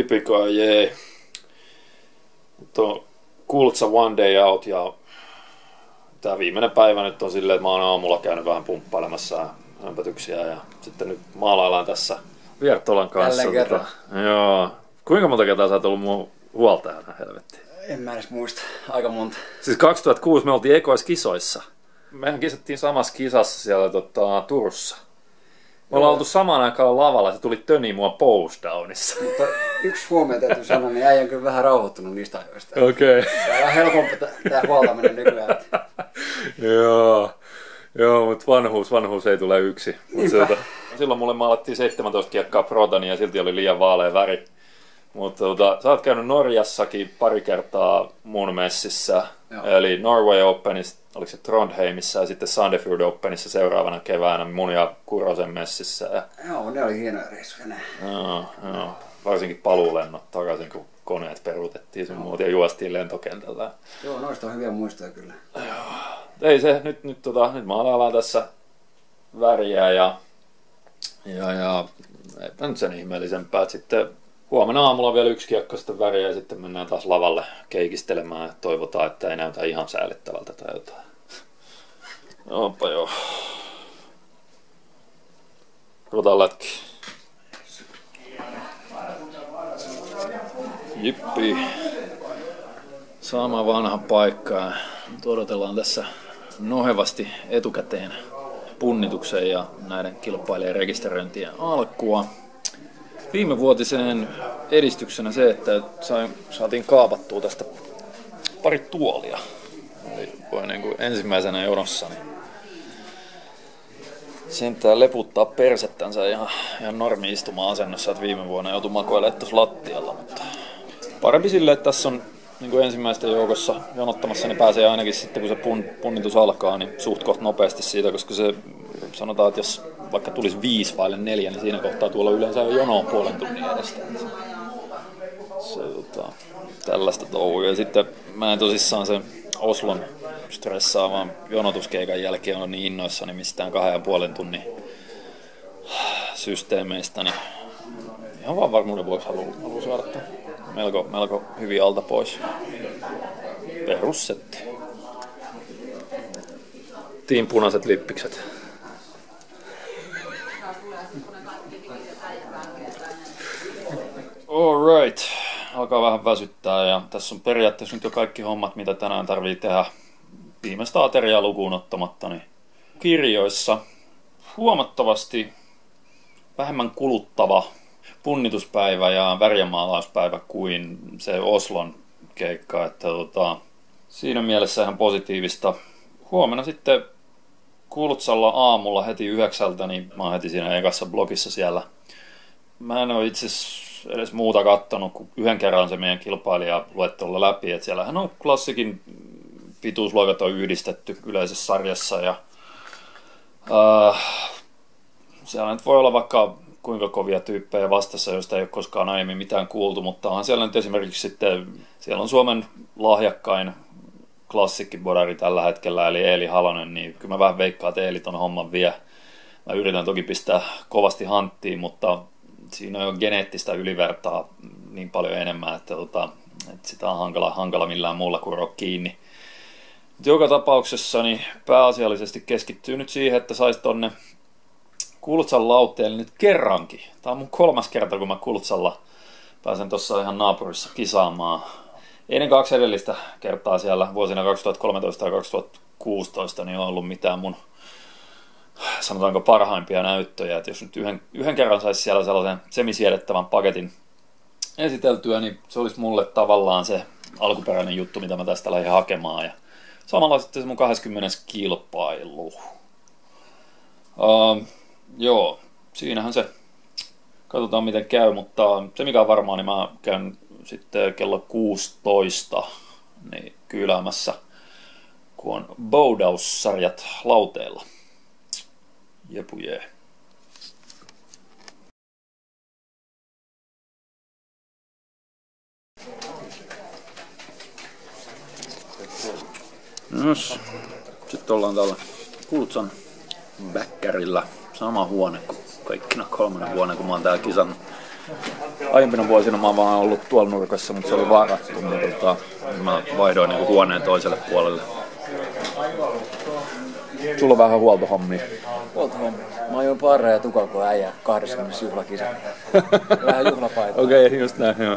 Jipikai jee. Kultsa One Day Out ja tää viimeinen päivä nyt on silleen, että mä oon aamulla käynyt vähän pumppailemassa hömpötyksiä ja sitten nyt maalaillaan tässä Viertolan kanssa. Joo. Kuinka monta kertaa sä oot ollut mun huoltajana, helvettiin? En mä edes muista. Aika monta. Siis 2006 me oltiin ekoiskisoissa. Mehän kisattiin samassa kisassa siellä Turussa. Me ollaan oltu samaan aikaan lavalla, se tuli töni mua postdownissa. Mutta yksi huomio täytyy sanoa, niin äijä on kyllä vähän rauhoittunut niistä ajoista. Okei. Okay. Tämä on vähän helpompi tää huoltaminen nykyään. Joo, mutta vanhuus ei tule yksi. Silloin mulle maalattiin 17 kiekkaa protani ja silti oli liian vaalea väri. Mutta sä oot käynyt Norjassakin pari kertaa mun messissä. Joo. Eli Norway Openissa, oliko se Trondheimissa ja sitten Sandefjord Openissa seuraavana keväänä mun ja Kurosen messissä. Joo, ne oli hienoja reissuja ne. Joo. Varsinkin paluulennot takaisin, kun koneet peruutettiin sun muuta ja juostiin lentokentällä. Joo, noista on hyviä muistoja kyllä. Joo. Ei se, nyt maalaillaan tässä väriä ja eipä nyt sen ihmeellisempää. Sitten huomenna aamulla vielä yksi kiekko sitten väriä ja sitten mennään taas lavalle keikistelemään ja toivotaan, että ei näytä ihan säällittävältä tai jotain. Onpa joo. Ruvetaan lätki. Jippi. Sama vanha paikka. Nyt odotellaan tässä nohevasti etukäteen punnituksen ja näiden kilpailijan rekisteröintien alkua. Viimevuotiseen edistyksenä se, että saatiin kaapattua tästä pari tuolia. Eli voi niin kuin ensimmäisenä jonossa niin sentään leputtaa persettänsä ihan normi-istuma-asennossa, että viime vuonna joutui makoilemaan tuossa lattialla. Mutta parempi silleen, että tässä on niin kuin ensimmäisten joukossa jonottamassa, niin pääsee ainakin sitten, kun se punnitus alkaa, niin suht koht nopeasti siitä, koska se sanotaan, että jos vaikka tulisi 5 vaille 4, niin siinä kohtaa tuolla yleensä on jonoa puolen tunnin edestä. Se tällaista touhua. Ja sitten mä en tosissaan sen Oslon stressaavan jonotuskeikan jälkeen on niin innoissani mistään 2,5 tunnin systeemeistä, niin ihan vaan varmuuden vuoksi haluan saada melko hyvin alta pois. Perussetti. Team punaiset lippikset. Alright. Alkaa vähän väsyttää ja tässä on periaatteessa nyt jo kaikki hommat, mitä tänään tarvii tehdä viimeistä ateriaa lukuun ottamatta. Niin kirjoissa huomattavasti vähemmän kuluttava punnituspäivä ja värjämaalauspäivä kuin se Oslon keikka. Että siinä mielessä ihan positiivista. Huomenna sitten Kultsalla aamulla heti 9, niin mä oon heti siinä ekassa blogissa siellä. Mä en ole itse edes muuta kattonut, kun yhden kerran se meidän kilpailija luettelolla läpi. Että siellähän on klassikin pituusluokat on yhdistetty yleisessä sarjassa. Ja, siellä nyt voi olla vaikka kuinka kovia tyyppejä vastassa, joista ei ole koskaan aiemmin mitään kuultu. Mutta onhan siellä nyt esimerkiksi sitten, siellä on Suomen lahjakkain klassikkibodari tällä hetkellä, eli Eeli Halonen. Niin kyllä mä vähän veikkaan, että Eeli ton homman vie. Mä yritän toki pistää kovasti hanttiin, mutta siinä on geneettistä ylivertaa niin paljon enemmän, että sitä on hankala millään muulla kuin rock kiinni. Joka tapauksessa niin pääasiallisesti keskittyy nyt siihen, että saisi tonne Kultsan lauteelle nyt kerrankin. Tämä on mun 3. kerta, kun mä Kultsalla pääsen tuossa ihan naapurissa kisaamaan. Ennen 2 edellistä kertaa siellä vuosina 2013 ja 2016 niin on ollut mitään mun, sanotaanko, parhaimpia näyttöjä. Että jos nyt yhden kerran saisi siellä sellaisen semisiedettävän paketin esiteltyä, niin se olisi mulle tavallaan se alkuperäinen juttu, mitä mä tästä lähdin hakemaan. Ja samalla sitten se mun 20. kilpailu. Joo, siinähän se. Katsotaan miten käy, mutta se mikä on varmaa, niin mä käyn sitten kello 16 niin kyyläämässä, kun on boudaussarjat lauteella. Jepu jee. Nos, sitten ollaan täällä Kultsan väkkärillä. Sama huone kuin kaikkina 3 vuonna, kun mä oon täällä kisannut. Aiempina vuosina mä oon vaan ollut tuolla nurkassa, mutta se oli varattu, niin mä vaihdoin niinku huoneen toiselle puolelle. Sulla on vähän huoltohommia. Huoltohommia. Mä ajoin parreja tukalla äijä 20 juhlakisa. Vähän juhlapaitaa. Okei, just näin, joo.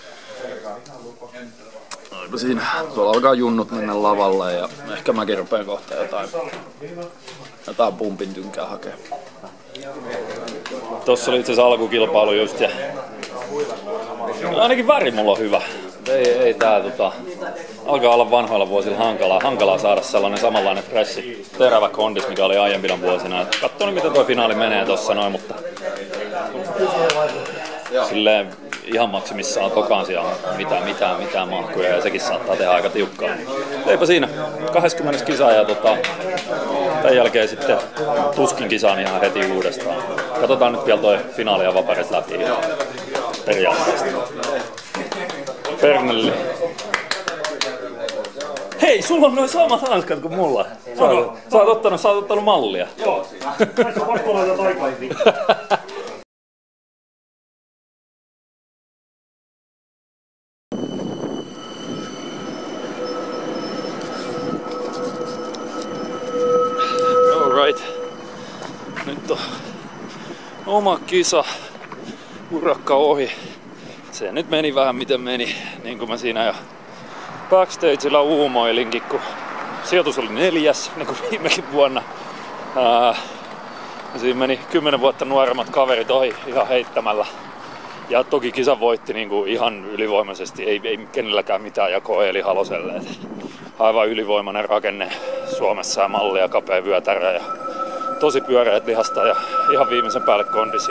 No siinä, tuolla alkaa junnut mennä lavalle ja ehkä mäkin rupeen kohta jotain pumpin tynkää hakea. Tossa oli itse asiassa alkukilpailu just ja ainakin väri mulla on hyvä. Ei tää alkaa olla vanhoilla vuosilla hankalaa saada sellainen samanlainen freshi terävä kondis, mikä oli aiempina vuosina. Katsoin mitä tuo finaali menee tossa noin, mutta silleen ihan maksimissaan tokaan siellä mitään mahkuja ja sekin saattaa tehdä aika tiukkaa. Eipä siinä. 20. kisa ja tämän jälkeen sitten tuskin kisaan ihan heti uudestaan. Katsotaan nyt vielä toi finaali ja vaparit läpi periaatteesta. Pernelli. Hei, sulla on noin samat hanskat kuin mulla. Sä oot ottanut mallia. Joo, näissä on pakko laittaa taikaisin. Alright. Nyt on oma kisa. Urakka ohi. Se nyt meni vähän miten meni, niin kuin mä siinä jo backstagella uumoilinkin, kun sijoitus oli 4, niin kuin viimekin vuonna. Siinä meni 10 vuotta nuoremmat kaverit ohi ihan heittämällä. Ja toki kisa voitti niin kuin ihan ylivoimaisesti, ei kenelläkään mitään jakoa Eli Haloselle. Et aivan ylivoimainen rakenne Suomessa ja malli ja kapea vyötärä ja tosi pyöreät lihasta ja ihan viimeisen päälle kondis.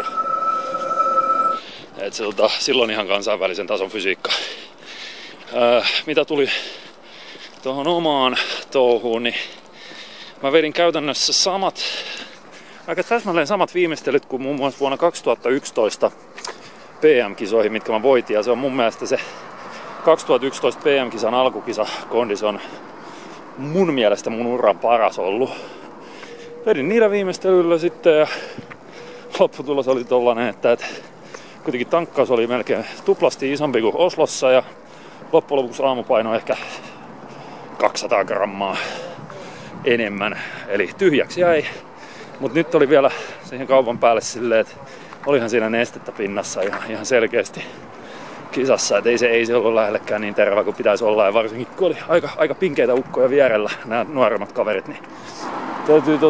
Et se silloin ihan kansainvälisen tason fysiikka. Mitä tuli tuohon omaan touhuun, niin mä vedin käytännössä aika täsmälleen samat viimeistelyt kuin muun muassa vuonna 2011 PM-kisoihin, mitkä mä voitin. Ja se on mun mielestä se 2011 PM-kisan alkukisa-kondis on mun mielestä mun uran paras ollut. Vedin niillä viimeistelyillä sitten ja lopputulos oli tollanen, että kuitenkin tankkaus oli melkein tuplasti isompi kuin Oslossa ja loppujen lopuksi aamupaino ehkä 200 grammaa enemmän. Eli tyhjäksi jäi. Mut nyt oli vielä siihen kaupan päälle silleen, että olihan siinä nestettä pinnassa ihan selkeästi kisassa. Et ei se ollut lähellekään niin terävä kuin pitäisi olla. Ja varsinkin kun oli aika pinkeitä ukkoja vierellä nämä nuoremmat kaverit, niin täytyy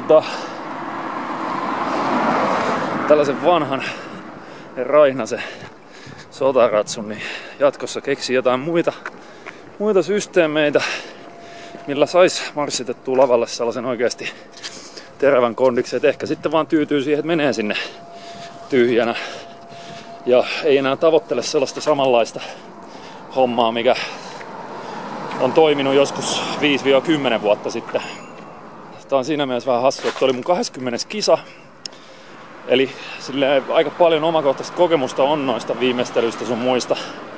tällaisen vanhan raihnasen sotaratsun, niin jatkossa keksi jotain muita systeemeitä, millä sais marssitettua lavalle sellaisen oikeasti terävän kondiksen, että ehkä sitten vaan tyytyy siihen, että menee sinne tyhjänä ja ei enää tavoittele sellaista samanlaista hommaa, mikä on toiminut joskus 5-10 vuotta sitten. Tämä on siinä mielessä vähän hassu, että oli mun 20. kisa. Eli aika paljon omakohtaista kokemusta on noista viimeistelyistä sun muista.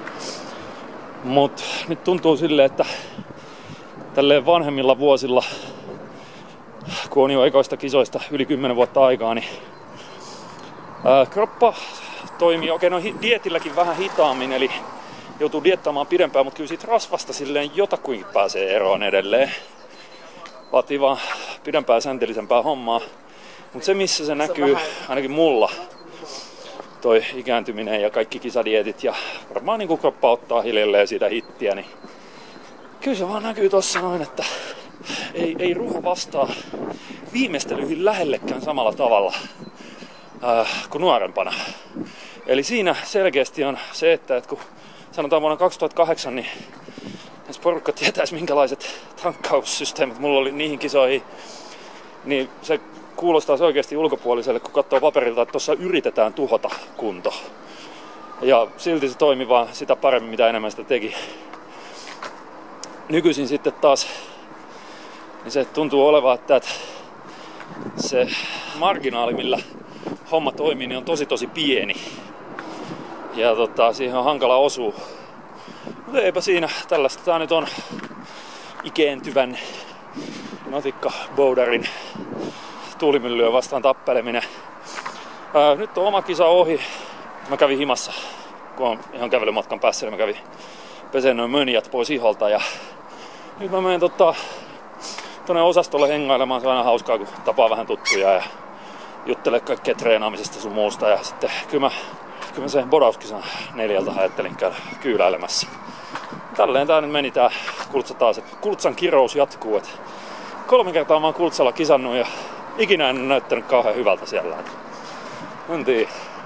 Mut nyt tuntuu silleen, että tälleen vanhemmilla vuosilla, kun on jo ekoista kisoista yli 10 vuotta aikaa, niin kroppa toimii dietilläkin vähän hitaammin, eli joutuu diettaamaan pidempään, mutta kyllä siitä rasvasta silleen jotakuinkin pääsee eroon edelleen. Vaatii vaan pidempää säntillisempää hommaa. Mutta se missä se näkyy, ainakin mulla, toi ikääntyminen ja kaikki kisadietit ja varmaan niin kun kroppa ottaa hiljalleen siitä hittiä, niin kyllä se vaan näkyy tossa noin, että ei ruho vastaa viimeistelyihin lähellekään samalla tavalla kuin nuorempana. Eli siinä selkeästi on se, että kun sanotaan vuonna 2008, niin jos porukka tietäisi minkälaiset tankkaussysteemit mulla oli niihin kisoihin, niin se kuulostaa oikeasti ulkopuoliselle, kun katsoo paperilta, että tuossa yritetään tuhota kunto. Ja silti se toimi vaan sitä paremmin, mitä enemmän sitä teki. Nykyisin sitten taas, niin se tuntuu olevan, että se marginaali, millä homma toimii, niin on tosi pieni. Ja siihen on hankala osua. Mutta eipä siinä tällaista. Tää nyt on ikääntyvän Natikka Boudarin tuulimyllyä vastaan tappeleminen. Nyt on oma kisa ohi. Mä kävin himassa kun on ihan kävelymatkan päässä, niin mä kävin peseen noin mönjät pois iholta. Ja nyt mä menen tuonne osastolle hengailemaan. Se on aina hauskaa, kun tapaa vähän tuttuja ja juttelee kaikkea treenaamisesta sun muusta. Ja sitten kyllä mä sen bodauskisan 4 ajattelin käydä kyyläilemässä. Tälleen tää nyt meni tää Kultsa taas, että Kultsan kirous jatkuu. Et 3 kertaa mä oon Kultsalla kisannut ja ikinä en ole näyttänyt kauhean hyvältä siellä. Mentiin.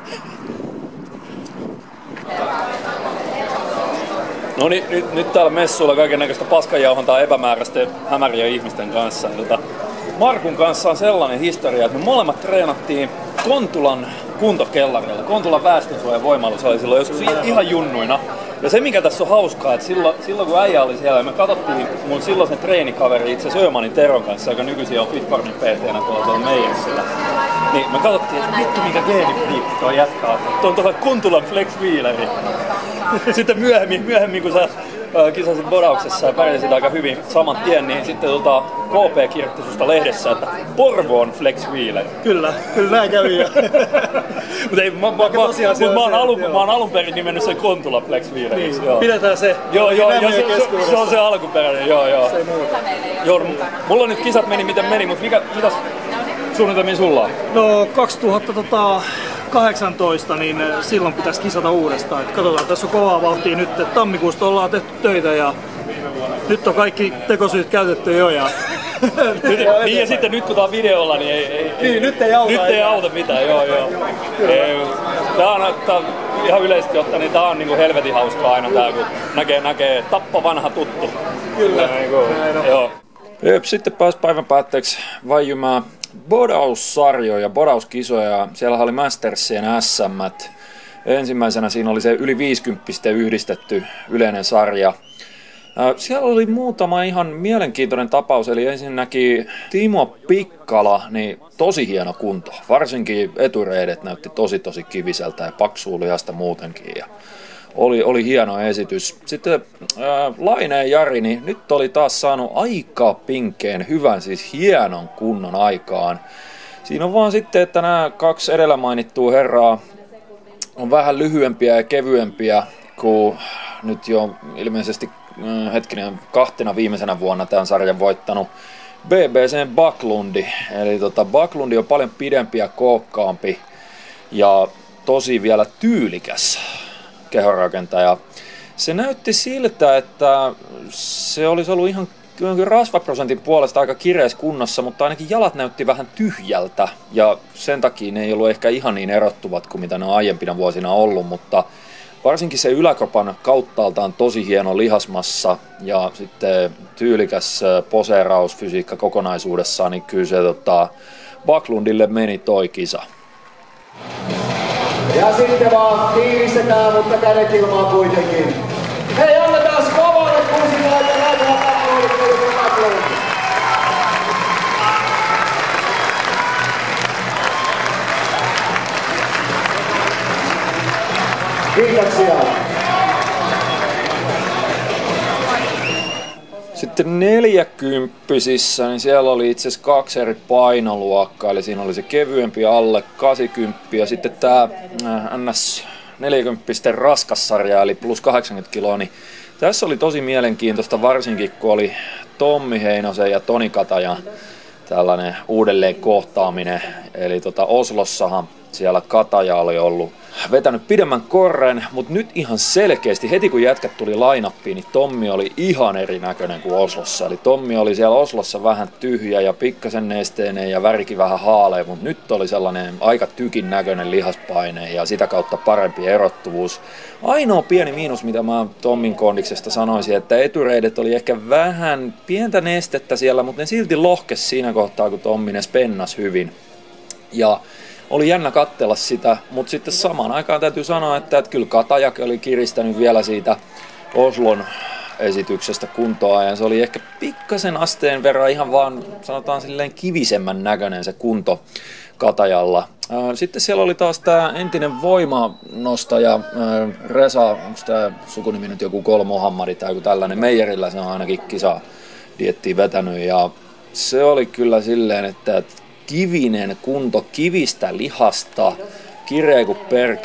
No niin, nyt täällä messuilla kaikennäköistä paskanjauhantaa epämääräisten hämärien ihmisten kanssa. Markun kanssa on sellainen historia, että me molemmat treenattiin Kontulan kuntokellarilla. Kontulan väestönsuojan voimallus oli silloin joskus ihan junnuina. Ja se mikä tässä on hauskaa, että silloin kun äijä oli siellä, me katsottiin mun silloisen treenikaveri itse asiassa Ömanin Teron kanssa, joka nykyisin on Fitfarmin PT-nä tuolla Meijersillä. Niin me katsottiin, että vittu mikä geenifliikki tuo jätkaa. Tuo on tuolla Kontulan Flex Wheeleri. Sitten myöhemmin kun sä kisasit bodauksessa ja pärjäsit aika hyvin saman tien, niin sitten KP kirjoitti susta lehdessä, että Porvoon Flex Wheeler. Kyllä näin kävi jo. Mutta mä oon alun perin nimennyt sen Kontula Flex Wheeleriksi. Niin, pidetään se. Joo, se on se alkuperäinen, joo. Se ei muuta. Joo, mulla nyt kisat meni miten meni, mutta mitäs suunnitelmia sulla on? No 2018, niin silloin pitäisi kisata uudestaan. Et katsotaan, tässä on kovaa vauhtia nyt. Tammikuusta ollaan tehty töitä ja nyt on kaikki tekosyyt käytetty jo. Ja niin ja sitten nyt kun tää on videolla, niin nyt ei auta mitään, joo. Tää on ihan yleisesti ottaen, niin tää on niinku helvetin hauskaa aina tää, kun näkee Tappa vanha tuttu. Kyllä. Joo. Sitten pääsi päivän päätteeksi väijymään bodaussarjoja, bodauskisoja. Siellä oli Mastersien SM. Ensimmäisenä siinä oli se yli 50 yhdistetty yleinen sarja. Siellä oli muutama ihan mielenkiintoinen tapaus, eli ensinnäkin Timo Pikkala, niin tosi hieno kunto. Varsinkin etureidet näytti tosi kiviseltä ja paksua lihasta muutenkin. Ja oli hieno esitys. Sitten Laineen Jari, niin nyt oli taas saanut aika pinkkeen hyvän, siis hienon kunnon aikaan. Siinä on vaan sitten, että nämä 2 edellä mainittua herraa on vähän lyhyempiä ja kevyempiä kuin nyt jo ilmeisesti 2 viimeisenä vuonna tämän sarjan voittanut BBCn Backlund. Eli Backlund on paljon pidempi ja kookkaampi ja tosi vielä tyylikäs kehonrakentaja. Se näytti siltä, että se olisi ollut ihan rasvaprosentin puolesta aika kireessä kunnossa, mutta ainakin jalat näytti vähän tyhjältä ja sen takia ne ei ollut ehkä ihan niin erottuvat kuin mitä ne on aiempina vuosina ollut, mutta varsinkin se yläkropan kauttaaltaan tosi hieno lihasmassa ja sitten tyylikäs poseerausfysiikka kokonaisuudessaan, niin kyllä se Backlundille meni toi kisa. Ja sitten vaan tiivistetään, mutta kädet ilmaan kuitenkin. Hei, annetaan kovalle kuusikaan ja laitetaan Backlund. Kiitoksia. Sitten 40-sissä, niin siellä oli itse asiassa 2 eri painoluokkaa, eli siinä oli se kevyempi alle 80 ja sitten tämä NS 40 raskassarja, eli plus 80 kiloa, niin tässä oli tosi mielenkiintoista, varsinkin kun oli Tommi Heinosen ja Toni Katajan tällainen uudelleen kohtaaminen, eli Oslossahan siellä Kataja oli ollut vetänyt pidemmän korren, mutta nyt ihan selkeästi, heti kun jätkät tuli line-upiin, niin Tommi oli ihan erinäköinen kuin Oslossa. Eli Tommi oli siellä Oslossa vähän tyhjä ja pikkasen nesteinen ja värikin vähän haalea, mutta nyt oli sellainen aika tykin näköinen lihaspaine ja sitä kautta parempi erottuvuus. Ainoa pieni miinus, mitä mä Tommin kondiksesta sanoisin, että etureidet oli ehkä vähän pientä nestettä siellä, mutta ne silti lohkesi siinä kohtaa, kun Tommi ne spennas hyvin. Ja oli jännä katsella sitä, mutta sitten samaan aikaan täytyy sanoa, että kyllä Katajakin oli kiristänyt vielä siitä Oslon esityksestä kuntoa ja se oli ehkä pikkasen asteen verran ihan vaan sanotaan silleen kivisemmän näköinen se kunto Katajalla. Sitten siellä oli taas tämä entinen voimanostaja Reza, onko tämä sukunimi nyt joku Kolmohammadi tai joku tällainen, Meijerillä se on ainakin kisadiettiin vetänyt ja se oli kyllä silleen, että kivinen kunto, kivistä lihasta, kireä kuin perkele,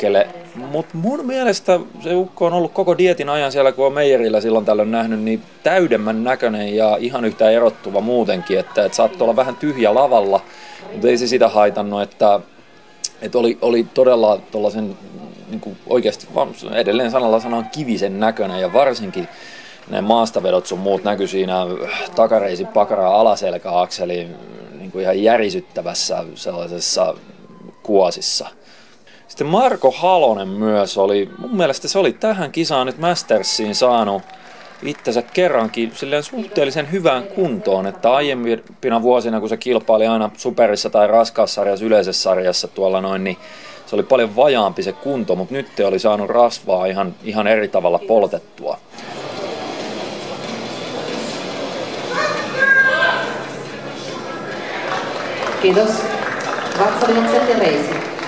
Mutta mun mielestä se ukko on ollut koko dieetin ajan siellä, kun on meijerillä silloin tällöin nähnyt, niin täydemmän näköinen ja ihan yhtä erottuva muutenkin, että saattoi olla vähän tyhjä lavalla, mutta ei se sitä haitannut, että oli todella tuollaisen niin oikeasti edelleen sanalla sanan kivisen näköinen ja varsinkin ne maastavedot sun muut näkyi siinä takareisin pakaraa alaselkäakselin niin kuin ihan järisyttävässä sellaisessa kuosissa. Sitten Marko Halonen myös oli, mun mielestä se oli tähän kisaan nyt Mastersiin saanut itsensä kerrankin silleen suhteellisen hyvään kuntoon, että aiempina vuosina, kun se kilpaili aina superissa tai raskaassarjassa, yleisessä sarjassa tuolla noin, niin se oli paljon vajaampi se kunto, mutta nyt oli saanut rasvaa ihan eri tavalla poltettua. Kiitos. Vatsalihokset ja reisi.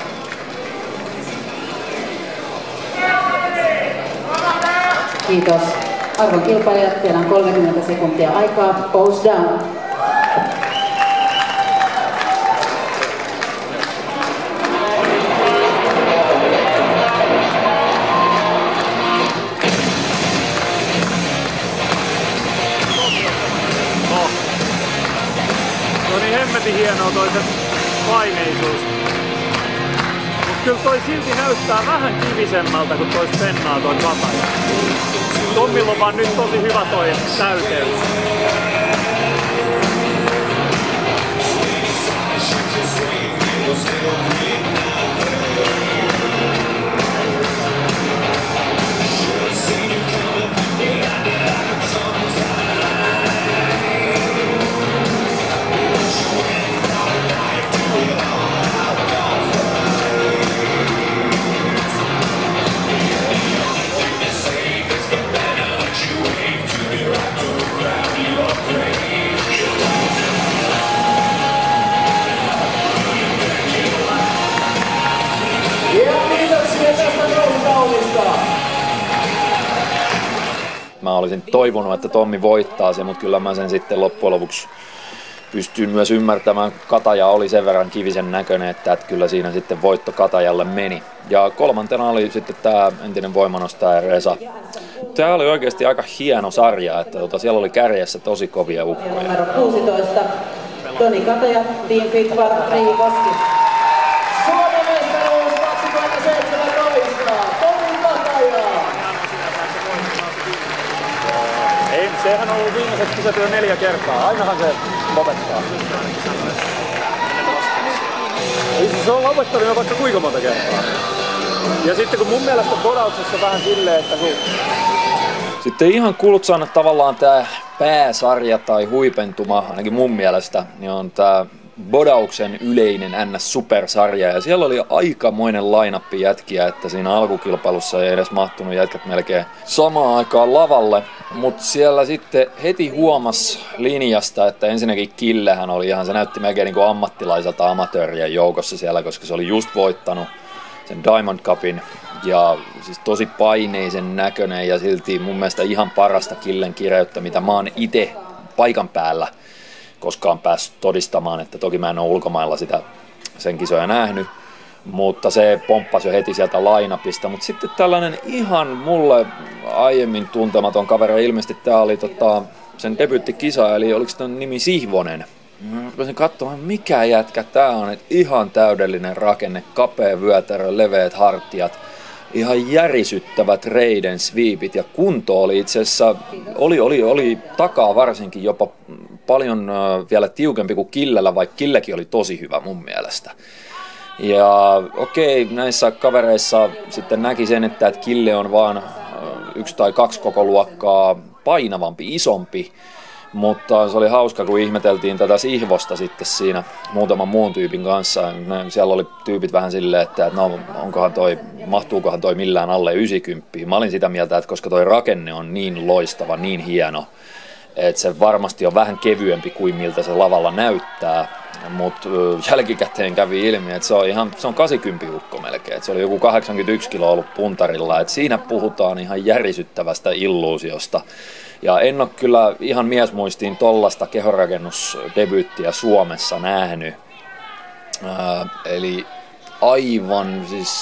Kiitos. Arvon kilpailijat, teillä on 30 sekuntia aikaa. Pose down. Se on niin hemmetin hienoa toi se paineisuus. Mut kyllä toi silti näyttää vähän kivisemmältä kuin toi spennaa toi kataja. Tommilla on vaan nyt tosi hyvä toi täyteys. Mä olisin toivonut, että Tommi voittaa se, mutta kyllä mä sen sitten loppujen lopuksi pystyin myös ymmärtämään. Kataja oli sen verran kivisen näköinen, että kyllä siinä sitten voitto Katajalle meni. Ja kolmantena oli sitten tämä entinen voimanostaja Resa. Tämä oli oikeasti aika hieno sarja, että siellä oli kärjessä tosi kovia ukkoja. Numero 16, Toni Kataja, Team Fitvar, Riihi Koski. Suomen mestaruus 2017, Toni Kataja! Ei, sehän on ollut viimeiset kisat jo 4 kertaa. Ainahan se lopettaa. Se on lopettanut jo vaikka kuinka monta kertaa. Ja sitten kun mun mielestä bodauksessa vähän silleen, että kun... Sitten ihan kulutsana tavallaan tämä pääsarja tai huipentuma, ainakin mun mielestä, niin on tämä bodauksen yleinen NS-supersarja. Ja siellä oli aikamoinen line-up jätkiä, että siinä alkukilpailussa ei edes mahtunut jätkät melkein samaan aikaan lavalle. Mutta siellä sitten heti huomasi linjasta, että ensinnäkin Killehän oli ihan, se näytti melkein niin kuin ammattilaiselta amatöörien joukossa siellä, koska se oli just voittanut sen Diamond Cupin. Ja siis tosi paineisen näköinen ja silti mun mielestä ihan parasta Killen kireyttä, mitä mä oon itse paikan päällä koskaan päässyt todistamaan, että toki mä en ole ulkomailla sitä sen kisoja nähnyt, mutta se pomppasi jo heti sieltä line-upista. Mutta sitten tällainen ihan mulle aiemmin tuntematon kaveri, ilmeisesti tää oli sen debyyttikisa, eli oliko tämän nimi Sihvonen. Mä rupesin katsomaan, mikä jätkä tää on, että ihan täydellinen rakenne, kapea vyötärö, leveät hartiat, ihan järisyttävät reiden sweepit ja kunto oli itse asiassa, oli takaa varsinkin jopa paljon vielä tiukempi kuin Killellä, vaikka Killekin oli tosi hyvä mun mielestä. Ja okei, näissä kavereissa sitten näki sen, että Kille on vaan 1 tai 2 kokoluokkaa painavampi, isompi. Mutta se oli hauska, kun ihmeteltiin tätä Sihvosta sitten siinä muutaman muun tyypin kanssa. Siellä oli tyypit vähän silleen, että no, mahtuukohan toi millään alle 90. Mä olin sitä mieltä, että koska toi rakenne on niin loistava, niin hieno, että se varmasti on vähän kevyempi kuin miltä se lavalla näyttää. Mutta jälkikäteen kävi ilmi, että se on 80 ukko melkein. Et se oli joku 81 kiloa ollut puntarilla. Et siinä puhutaan ihan järisyttävästä illuusiosta. Ja en ole kyllä ihan miesmuistiin tollasta kehonrakennusdebyyttiä Suomessa nähnyt. Eli aivan siis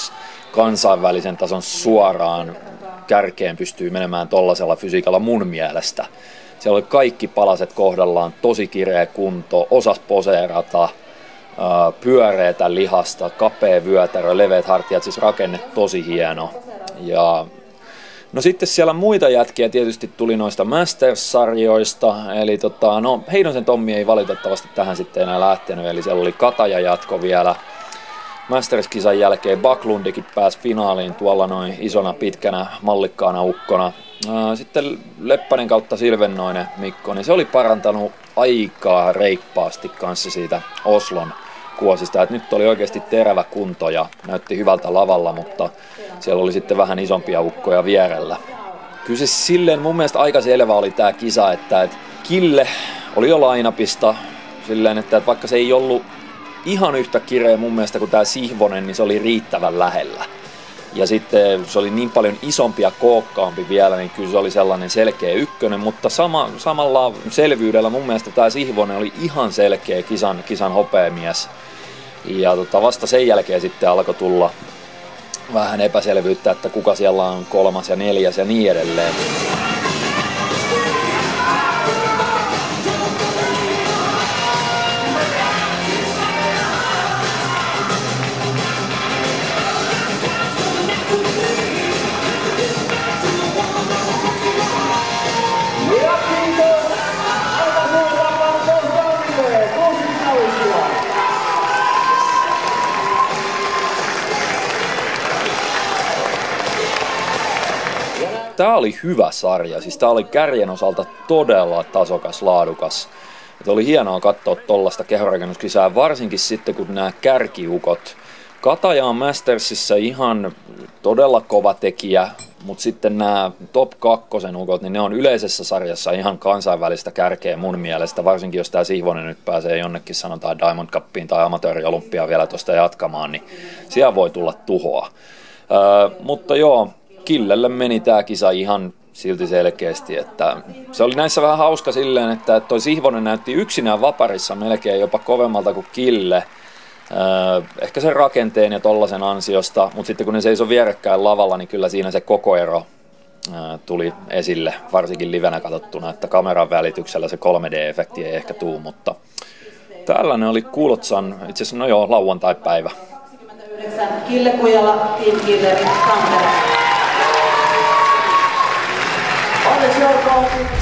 kansainvälisen tason suoraan kärkeen pystyy menemään tollasella fysiikalla mun mielestä. Siellä oli kaikki palaset kohdallaan, tosi kireä kunto, osas poseerata, pyöreätä lihasta, kapea vyötärö, leveät hartiat, siis rakenne tosi hieno. Ja no sitten siellä muita jätkiä tietysti tuli noista Masters-sarjoista, eli Heinosen Tommi ei valitettavasti tähän sitten enää lähtenyt, eli siellä oli Kataja jatko vielä. Masters-kisan jälkeen Backlundikin pääsi finaaliin tuolla noin isona, pitkänä, mallikkaana ukkona. Sitten Leppänen kautta Silvennoinen Mikko, niin se oli parantanut aikaa reippaasti kanssa siitä Oslon kuosista. Et nyt oli oikeasti terävä kunto ja näytti hyvältä lavalla, mutta siellä oli sitten vähän isompia ukkoja vierellä. Kyllä se silleen mun mielestä aika selvä oli tää kisa, että Kille oli jo lainapista silleen, että vaikka se ei ollut ihan yhtä kireä mun mielestä kuin tää Sihvonen, niin se oli riittävän lähellä. Ja sitten se oli niin paljon isompi ja kookkaampi vielä, niin kyllä se oli sellainen selkeä ykkönen, mutta samalla selvyydellä mun mielestä tää Sihvonen oli ihan selkeä kisan hopeamies. Ja vasta sen jälkeen sitten alkoi tulla vähän epäselvyyttä, että kuka siellä on 3. ja 4. ja niin edelleen. Tämä oli hyvä sarja, siis tämä oli kärjen osalta todella tasokas, laadukas. Että oli hienoa katsoa tollaista kehorakennuskisää, varsinkin sitten kun nämä kärkiukot. Kataja on Mastersissa ihan todella kova tekijä, mutta sitten nämä top 2 ukot, niin ne on yleisessä sarjassa ihan kansainvälistä kärkeä mun mielestä, varsinkin jos tämä Sihvonen nyt pääsee jonnekin sanotaan Diamond Cupiin tai amatööriolympiaan vielä tuosta jatkamaan, niin siellä voi tulla tuhoa. Mutta joo, Killelle meni tää kisa ihan silti selkeästi, että se oli näissä vähän hauska silleen, että toi Sihvonen näytti yksinään vaparissa melkein jopa kovemmalta kuin Kille. Ehkä sen rakenteen ja tollasen ansiosta, mutta sitten kun ne seisoi vierekkäin lavalla, niin kyllä siinä se koko ero tuli esille, varsinkin livenä katsottuna, että kameran välityksellä se 3D-efekti ei ehkä tuu, mutta tällainen oli Kuulotsan, itse asiassa no joo, lauantai-päivä. Kille Kujala, Team Killerin Tampere. Onneksi olkoon